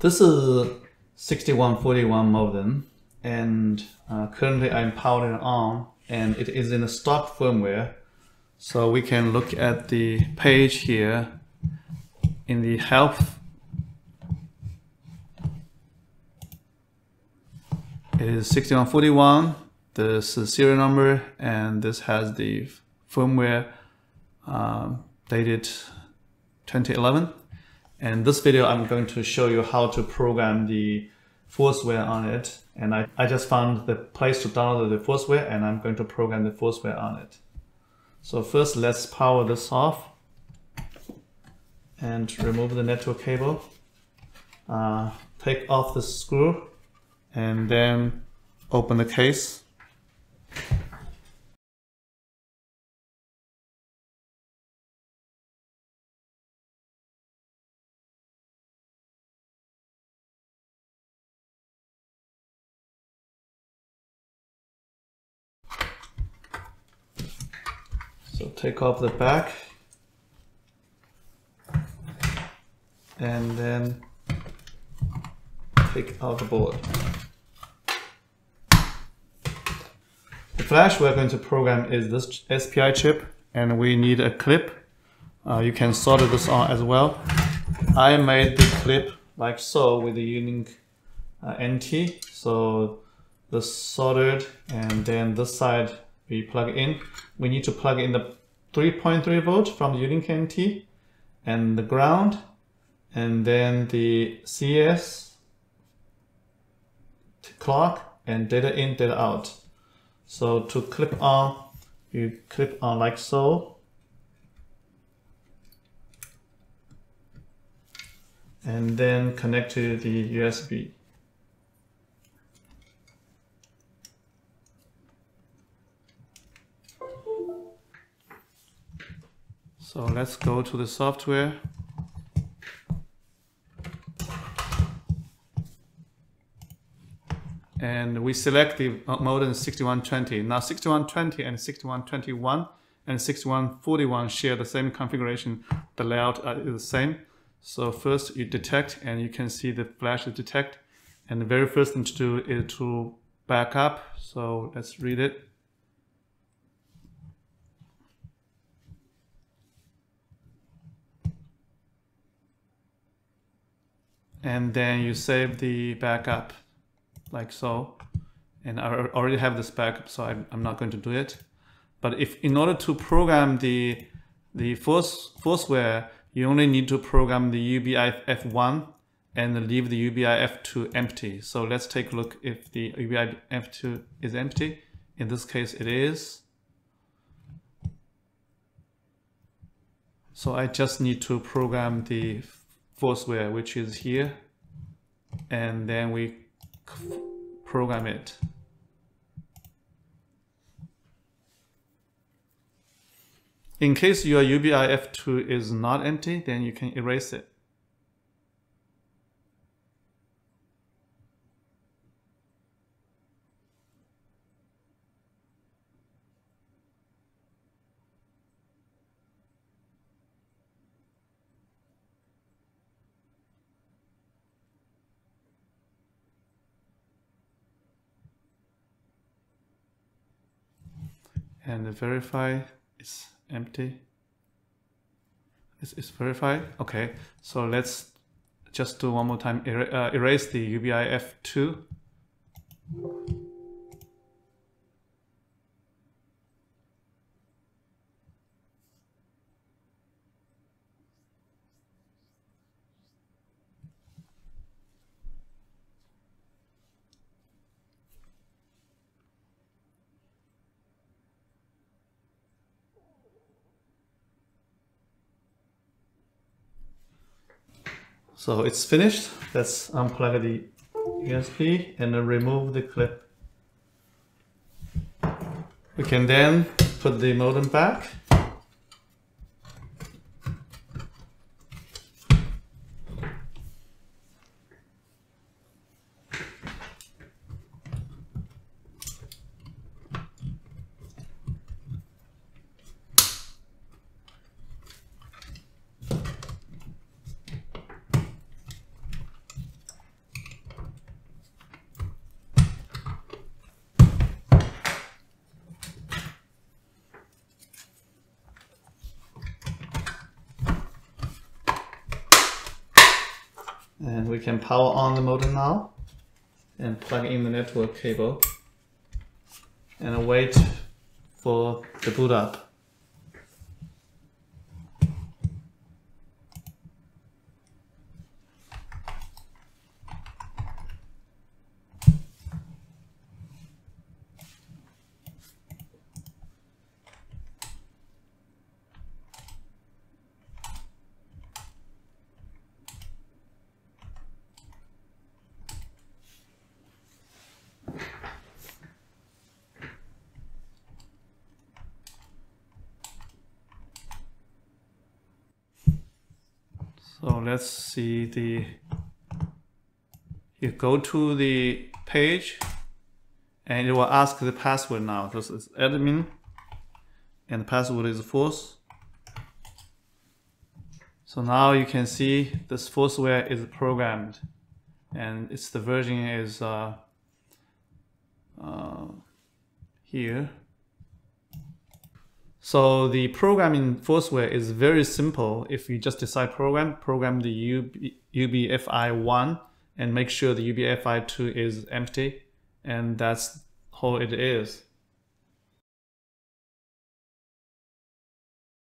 This is 6141 modem, and currently I'm powering on, and it is in a stock firmware. So we can look at the page here in the help. It is 6141, this is serial number, and this has the firmware dated 2011. And this video I'm going to show you how to program the Forceware on it. And I just found the place to download the Forceware, and I'm going to program the Forceware on it. So first let's power this off and remove the network cable. Take off the screw and then open the case. So take off the back and then take out the board. The flash we're going to program is this SPI chip, and we need a clip. You can solder this on as well. I made the clip like so with the unique NT. So this soldered, and then this side we plug in. We need to plug in the 3.3 volt from the unique NT and the ground, and then the CS clock and data in, data out. So to clip on, you clip on like so, and then connect to the USB. So let's go to the software. And we select the modem 6120. Now 6120 and 6121 and 6141 share the same configuration. The layout is the same. So first you detect, and you can see the flash is detect. And the very first thing to do is to back up. So let's read it. And then you save the backup like so, and I already have this backup, so I'm not going to do it. But if in order to program the Forceware, you only need to program the UBIF1 and leave the UBIF2 empty. So let's take a look if the UBIF2 is empty. In this case it is. So I just need to program the Forceware, which is here, and then we program it. In case your UBIF2 is not empty, then you can erase it. And verify is empty. It's verified. Okay, so let's just do one more time. Erase the UBIF2. So it's finished. Let's unplug the USB and then remove the clip. We can then put the modem back. And we can power on the modem now and plug in the network cable and wait for the boot up. So let's see you go to the page and it will ask the password now. This is admin and the password is force. So now you can see this Forceware is programmed and the version is here. So the program in Forceware is very simple. If you just decide program the UBFI1 and make sure the UBFI2 is empty, and that's how it is.